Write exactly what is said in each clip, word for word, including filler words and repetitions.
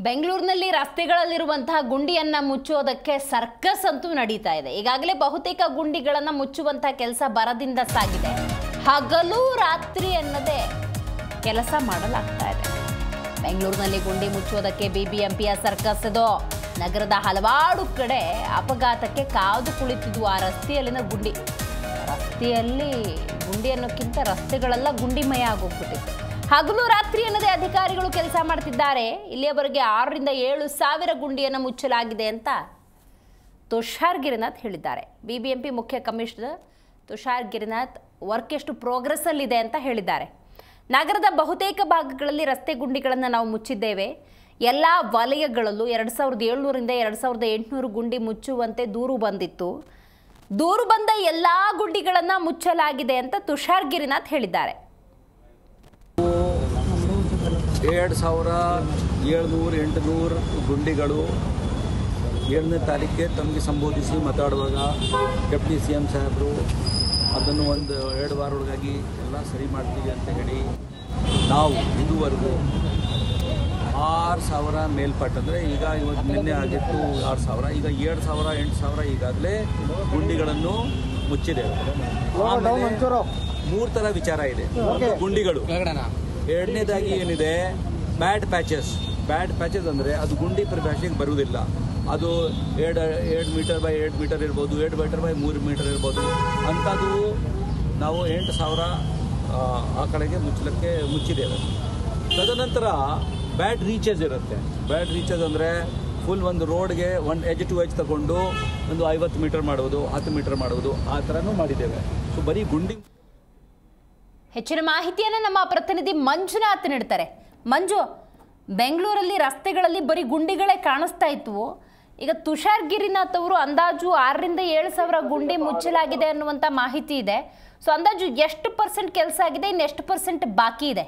ಬೆಂಗಳೂರಿನಲ್ಲಿ ರಸ್ತೆಗಳಲ್ಲಿರುವಂತಹ ಗುಂಡಿಯನ್ನ ಮುಚ್ಚೋದಕ್ಕೆ ಸರ್ಕಸ್ ಅಂತೂ ನಡೀತಾ ಇದೆ. ಈಗಾಗಲೇ ಬಹುತೇಕ ಗುಂಡಿಗಳನ್ನು ಮುಚ್ಚುವಂತಹ ಕೆಲಸ ಬರದಿಂದ ಸಾಗಿದೆ. ಹಗಲು ರಾತ್ರಿ ಅನ್ನದೇ ಕೆಲಸ ಮಾಡಲಾಗ್ತಾ ಇದೆ. ಬೆಂಗಳೂರಿನಲ್ಲಿ ಗುಂಡಿ ಮುಚ್ಚೋದಕ್ಕೆ ಬಿಬಿಎಂಪಿಯ ಸರ್ಕಸ್ ಇದು. ನಗರದ ಹಲವಾರು ಕಡೆ ಅಪಘಾತಕ್ಕೆ ಕಾದು ಕುಳಿತಿದ್ವು ಆ ರಸ್ತೆಯಲ್ಲಿನ ಗುಂಡಿ. ರಸ್ತೆಯಲ್ಲಿ ಗುಂಡಿ ಅನ್ನೋಕ್ಕಿಂತ ರಸ್ತೆಗಳೆಲ್ಲ ಗುಂಡಿಮಯ ಆಗೋಗ್ಬಿಟ್ಟಿತ್ತು. ಹಗಲು ರಾತ್ರಿ ಅನ್ನದೇ ಅಧಿಕಾರಿಗಳು ಕೆಲಸ ಮಾಡ್ತಿದ್ದಾರೆ. ಇಲ್ಲಿಯವರೆಗೆ ಆರರಿಂದ ಏಳು ಸಾವಿರ ಗುಂಡಿಯನ್ನು ಮುಚ್ಚಲಾಗಿದೆ ಅಂತ ತುಷಾರ್ ಗಿರಿನಾಥ್ ಹೇಳಿದ್ದಾರೆ. ಬಿಬಿಎಂಪಿ ಮುಖ್ಯ ಕಮಿಷನರ್ ತುಷಾರ್ ಗಿರಿನಾಥ್ ವರ್ಕ್ ಎಷ್ಟು ಪ್ರೋಗ್ರೆಸ್ ಅಲ್ಲಿದೆ ಅಂತ ಹೇಳಿದ್ದಾರೆ. ನಗರದ ಬಹುತೇಕ ಭಾಗಗಳಲ್ಲಿ ರಸ್ತೆ ಗುಂಡಿಗಳನ್ನು ನಾವು ಮುಚ್ಚಿದ್ದೇವೆ. ಎಲ್ಲ ವಲಯಗಳಲ್ಲೂ ಎರಡು ಸಾವಿರದ ಏಳ್ನೂರಿಂದ ಎರಡು ಸಾವಿರದ ಎಂಟುನೂರು ಗುಂಡಿ ಮುಚ್ಚುವಂತೆ ದೂರು ಬಂದಿತ್ತು. ದೂರು ಬಂದ ಎಲ್ಲ ಗುಂಡಿಗಳನ್ನು ಮುಚ್ಚಲಾಗಿದೆ ಅಂತ ತುಷಾರ್ ಗಿರಿನಾಥ್ ಹೇಳಿದ್ದಾರೆ. ಎರಡು ಸಾವಿರ ಏಳ್ನೂರು ಎಂಟುನೂರು ಗುಂಡಿಗಳು ಏಳನೇ ತಾರೀಕಿಗೆ ತಮಗೆ ಸಂಬೋಧಿಸಿ ಮಾತಾಡುವಾಗ ಡೆಪ್ಟಿ ಸಿ ಎಂ ಸಾಹೇಬರು ಅದನ್ನು ಒಂದು ಎರಡು ವಾರೊಳಗಾಗಿ ಎಲ್ಲ ಸರಿ ಮಾಡ್ತೀವಿ ಅಂತ ಹೇಳಿ ನಾವು ಇದುವರೆಗೂ ಆರು ಸಾವಿರ ಮೇಲ್ಪಟ್ಟು ಅಂದರೆ ಈಗ ಇವತ್ತು ನಿನ್ನೆ ಆಗಿತ್ತು ಆರು ಸಾವಿರ ಈಗ ಏಳು ಸಾವಿರ ಎಂಟು ಸಾವಿರ ಈಗಾಗಲೇ ಗುಂಡಿಗಳನ್ನು ಮುಚ್ಚಿದ್ದೇವೆ. ಮೂರು ಥರ ವಿಚಾರ ಇದೆ. ಗುಂಡಿಗಳು ಎರಡನೇದಾಗಿ ಏನಿದೆ ಬ್ಯಾಡ್ ಪ್ಯಾಚಸ್. ಬ್ಯಾಡ್ ಪ್ಯಾಚಸ್ ಅಂದರೆ ಅದು ಗುಂಡಿ ಪರಿಭಾಷೆಗೆ ಬರುವುದಿಲ್ಲ. ಅದು ಎರಡು ಎರಡು ಮೀಟರ್ ಬೈ ಎರಡು ಮೀಟರ್ ಇರ್ಬೋದು, ಎರಡು ಮೀಟರ್ ಬೈ ಮೂರು ಮೀಟರ್ ಇರ್ಬೋದು. ಅಂಥದ್ದು ನಾವು ಎಂಟು ಸಾವಿರ ಆ ಕಡೆಗೆ ಮುಚ್ಚಲಿಕ್ಕೆ ಮುಚ್ಚಿದ್ದೇವೆ. ತದನಂತರ ಬ್ಯಾಡ್ ರೀಚಸ್ ಇರುತ್ತೆ. ಬ್ಯಾಡ್ ರೀಚಸ್ ಅಂದರೆ ಫುಲ್ ಒಂದು ರೋಡ್ಗೆ ಒಂದು ಎಜ್ ಟು ಎಜ್ ತಗೊಂಡು ಒಂದು ಐವತ್ತು ಮೀಟರ್ ಮಾಡುವುದು, ಹತ್ತು ಮೀಟರ್ ಮಾಡುವುದು, ಆ ಥರನೂ ಮಾಡಿದ್ದೇವೆ. ಸೊ ಬರೀ ಗುಂಡಿ. ಹೆಚ್ಚಿನ ಮಾಹಿತಿಯನ್ನು ನಮ್ಮ ಪ್ರತಿನಿಧಿ ಮಂಜುನಾಥ್ ನೀಡ್ತಾರೆ. ಮಂಜು, ಬೆಂಗಳೂರಲ್ಲಿ ರಸ್ತೆಗಳಲ್ಲಿ ಬರೀ ಗುಂಡಿಗಳೇ ಕಾಣಿಸ್ತಾ ಇತ್ತು. ಈಗ ತುಷಾರ್ ಗಿರಿನಾಥ್ ಅವರು ಅಂದಾಜು ಆರರಿಂದ ಏಳು ಸಾವಿರ ಗುಂಡಿ ಮುಚ್ಚಲಾಗಿದೆ ಅನ್ನುವಂಥ ಮಾಹಿತಿ ಇದೆ. ಸೊ ಅಂದಾಜು ಎಷ್ಟು ಪರ್ಸೆಂಟ್ ಕೆಲಸ ಆಗಿದೆ, ಇನ್ನು ಎಷ್ಟು ಪರ್ಸೆಂಟ್ ಬಾಕಿ ಇದೆ?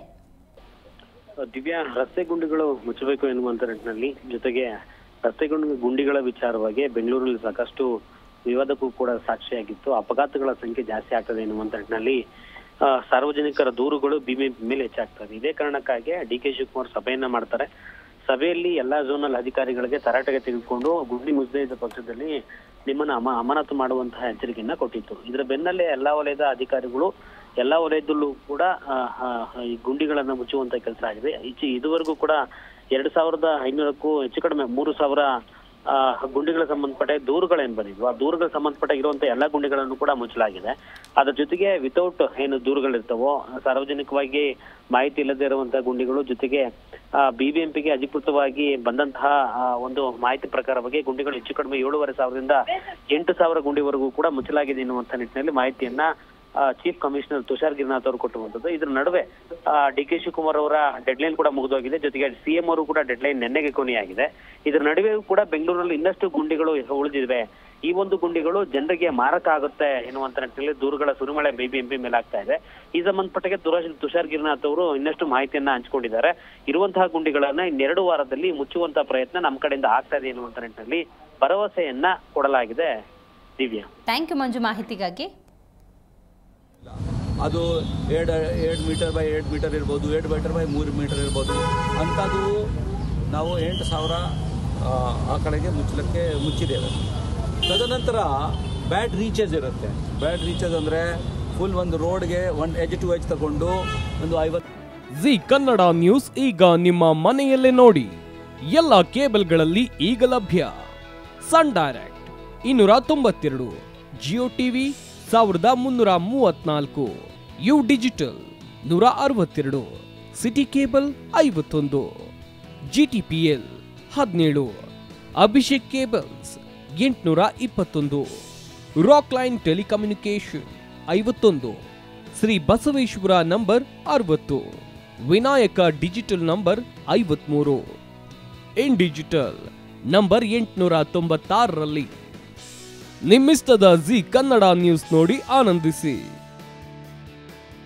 ದಿವ್ಯಾ, ರಸ್ತೆ ಗುಂಡಿಗಳು ಮುಚ್ಚಬೇಕು ಎನ್ನುವಂತ ನಿಟ್ಟಿನಲ್ಲಿ, ಜೊತೆಗೆ ರಸ್ತೆ ಗುಂಡಿಗಳ ವಿಚಾರವಾಗಿ ಬೆಂಗಳೂರಲ್ಲಿ ಸಾಕಷ್ಟು ವಿವಾದಕ್ಕೂ ಕೂಡ ಸಾಕ್ಷಿಯಾಗಿತ್ತು. ಅಪಘಾತಗಳ ಸಂಖ್ಯೆ ಜಾಸ್ತಿ ಆಗ್ತದೆ ಎನ್ನುವಂತ ನಿಟ್ಟಿನಲ್ಲಿ ಸಾರ್ವಜನಿಕರ ದೂರುಗಳು ಬಿಬಿಎಂಪಿ ಮೇಲೆ ಹೆಚ್ಚಾಗ್ತದೆ. ಇದೇ ಕಾರಣಕ್ಕಾಗಿ ಡಿ ಕೆ ಶಿವಕುಮಾರ್ ಸಭೆಯನ್ನ ಮಾಡ್ತಾರೆ. ಸಭೆಯಲ್ಲಿ ಎಲ್ಲಾ ಝೋನಲ್ ಅಧಿಕಾರಿಗಳಿಗೆ ತರಾಟೆಗೆ ತೆಗೆದುಕೊಂಡು ಗುಂಡಿ ಮುಚ್ಚದೇ ಇದ್ದ ಪಕ್ಷದಲ್ಲಿ ನಿಮ್ಮನ್ನ ಅಮ ಅಮಾನತು ಮಾಡುವಂತಹ ಎಚ್ಚರಿಕೆಯನ್ನ ಕೊಟ್ಟಿತ್ತು. ಇದರ ಬೆನ್ನಲ್ಲೇ ಎಲ್ಲಾ ವಲಯದ ಅಧಿಕಾರಿಗಳು ಎಲ್ಲಾ ವಲಯದಲ್ಲೂ ಕೂಡ ಈ ಗುಂಡಿಗಳನ್ನ ಮುಚ್ಚುವಂತ ಕೆಲಸ ಆಗಿದೆ. ಈಚೆ ಇದುವರೆಗೂ ಕೂಡ ಎರಡ್ ಸಾವಿರದ ಐನೂರಕ್ಕೂ ಹೆಚ್ಚು ಕಡಿಮೆ ಮೂರು ಸಾವಿರ ಆ ಗುಂಡಿಗಳ ಸಂಬಂಧಪಟ್ಟ ದೂರುಗಳೇನ್ ಬಂದಿದ್ವು, ಆ ದೂರುಗಳ ಸಂಬಂಧಪಟ್ಟ ಇರುವಂತಹ ಎಲ್ಲಾ ಗುಂಡಿಗಳನ್ನು ಕೂಡ ಮುಚ್ಚಲಾಗಿದೆ. ಅದ್ರ ಜೊತೆಗೆ ವಿತೌಟ್ ಏನು ದೂರುಗಳಿರ್ತಾವೋ, ಸಾರ್ವಜನಿಕವಾಗಿ ಮಾಹಿತಿ ಇಲ್ಲದೆ ಇರುವಂತಹ ಗುಂಡಿಗಳು, ಜೊತೆಗೆ ಆ ಬಿಬಿಎಂಪಿಗೆ ಅಧಿಕೃತವಾಗಿ ಬಂದಂತಹ ಒಂದು ಮಾಹಿತಿ ಪ್ರಕಾರವಾಗಿ ಗುಂಡಿಗಳು ಹೆಚ್ಚು ಕಡಿಮೆ ಏಳುವರೆ ಸಾವಿರದಿಂದ ಎಂಟು ಸಾವಿರ ಗುಂಡಿವರೆಗೂ ಕೂಡ ಮುಚ್ಚಲಾಗಿದೆ ಎನ್ನುವಂತ ನಿಟ್ಟಿನಲ್ಲಿ ಮಾಹಿತಿಯನ್ನ ಚೀಫ್ ಕಮಿಷನರ್ ತುಷಾರ್ ಗಿರಿನಾಥ್ ಅವರು ಕೊಟ್ಟುವಂಥದ್ದು. ಇದ್ರ ನಡುವೆ ಡಿ ಕೆ ಶಿವಕುಮಾರ್ ಅವರ ಡೆಡ್ಲೈನ್ ಕೂಡ ಮುಗಿದೋಗಿದೆ. ಜೊತೆಗೆ ಸಿಎಂ ಅವರು ಕೂಡ ಡೆಡ್ಲೈನ್ ನಿನ್ನೆಗೆ ಕೊನೆಯಾಗಿದೆ. ಇದರ ನಡುವೆ ಕೂಡ ಬೆಂಗಳೂರಲ್ಲಿ ಇನ್ನಷ್ಟು ಗುಂಡಿಗಳು ಉಳಿದಿವೆ. ಈ ಒಂದು ಗುಂಡಿಗಳು ಜನರಿಗೆ ಮಾರಕ ಆಗುತ್ತೆ ಎನ್ನುವಂತ ನಿಟ್ಟಿನಲ್ಲಿ ದೂರುಗಳ ಸುರಿಮಳೆ ಬಿಬಿಎಂಪಿ ಮೇಲೆ ಆಗ್ತಾ ಇದೆ. ಈ ಸಂಬಂಧಪಟ್ಟಗೆ ತುಷಾರ್ ಗಿರಿನಾಥ್ ಅವರು ಇನ್ನಷ್ಟು ಮಾಹಿತಿಯನ್ನ ಹಂಚಿಕೊಂಡಿದ್ದಾರೆ. ಇರುವಂತಹ ಗುಂಡಿಗಳನ್ನ ಇನ್ನೆರಡು ವಾರದಲ್ಲಿ ಮುಚ್ಚುವಂತಹ ಪ್ರಯತ್ನ ನಮ್ಮ ಕಡೆಯಿಂದ ಆಗ್ತಾ ಇದೆ ಎನ್ನುವಂತ ನಿಟ್ಟಿನಲ್ಲಿ ಭರವಸೆಯನ್ನ ಕೊಡಲಾಗಿದೆ. ದಿವ್ಯಾ, ಥ್ಯಾಂಕ್ ಯು ಮಂಜು ಮಾಹಿತಿಗಾಗಿ. ಅದು ಎರಡು ಎರಡು ಮೀಟರ್ ಬೈ ಎರಡು ಮೀಟರ್ ಇರ್ಬೋದು, ಎರಡು ಮೀಟರ್ ಬೈ ಮೂರು ಮೀಟರ್ ಇರ್ಬೋದು. ಅಂಥದ್ದು ನಾವು ಎಂಟು ಸಾವಿರ ಆ ಕಡೆಗೆ ಮುಚ್ಚಲಿಕ್ಕೆ ಮುಚ್ಚಿದ್ದೇವೆ. ತದನಂತರ ಬ್ಯಾಡ್ ರೀಚಸ್ ಇರುತ್ತೆ. ಬ್ಯಾಡ್ ರೀಚಸ್ ಅಂದರೆ ಫುಲ್ ಒಂದು ರೋಡ್ಗೆ ಒಂದು ಎಜ್ ಟು ಎಜ್ ತಗೊಂಡು ಒಂದು ಐವತ್ತು. ಜಿ ಕನ್ನಡ ನ್ಯೂಸ್ ಈಗ ನಿಮ್ಮ ಮನೆಯಲ್ಲೇ ನೋಡಿ. ಎಲ್ಲ ಕೇಬಲ್ಗಳಲ್ಲಿ ಈಗ ಲಭ್ಯ. ಸನ್ ಡೈರೆಕ್ಟ್ ಇನ್ನೂರ ತೊಂಬತ್ತೆರಡು, ಜಿಯೋ ಟಿವಿ ಸಾವಿರದ ಮುನ್ನೂರ ಮೂವತ್ನಾಲ್ಕು, ಯು ಡಿಜಿಟಲ್ ನೂರ ಅರವತ್ತೆರಡು, ಸಿಟಿ ಕೇಬಲ್ ಐವತ್ತೊಂದು, ಜಿಟಿಪಿಎಲ್ ಹದಿನೇಳು, ಅಭಿಷೇಕ್ ಕೇಬಲ್ಸ್ ಎಂಟುನೂರ ಇಪ್ಪತ್ತೊಂದು, ರಾಕ್ ಲೈನ್ ಟೆಲಿಕಮ್ಯುನಿಕೇಶನ್ ಐವತ್ತೊಂದು, ಶ್ರೀ ಬಸವೇಶ್ವರ ನಂಬರ್ ಅರವತ್ತು, ವಿನಾಯಕ ಡಿಜಿಟಲ್ ನಂಬರ್ ಐವತ್ಮೂರು, ಇನ್ ಡಿಜಿಟಲ್ ನಂಬರ್ ಎಂಟುನೂರ ತೊಂಬತ್ತಾರರಲ್ಲಿ. ನಿಮ್ಮಿಸ್ತದ ಜಿ ಕನ್ನಡ ನ್ಯೂಸ್ ನೋಡಿ ಆನಂದಿಸಿ.